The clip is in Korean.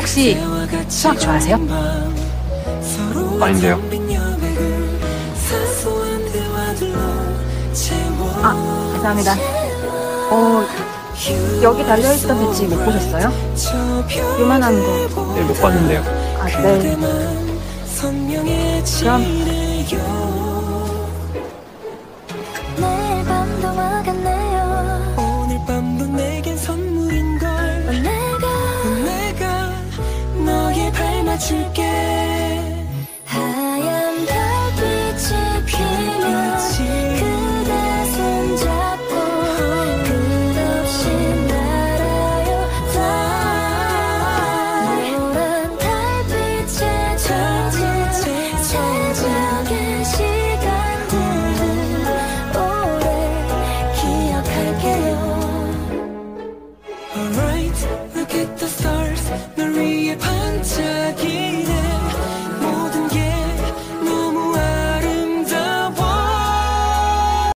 혹시 수학 좋아하세요? 아닌데요. 아, 죄송합니다. 여기 달려있던 배지 못 보셨어요? 요만한 거. 네, 못 봤는데요. 아, 네. 그럼 내일 밤도 와갔네요. 오늘 밤도 내겐 선물인걸. 내가 너에 밟아줄게.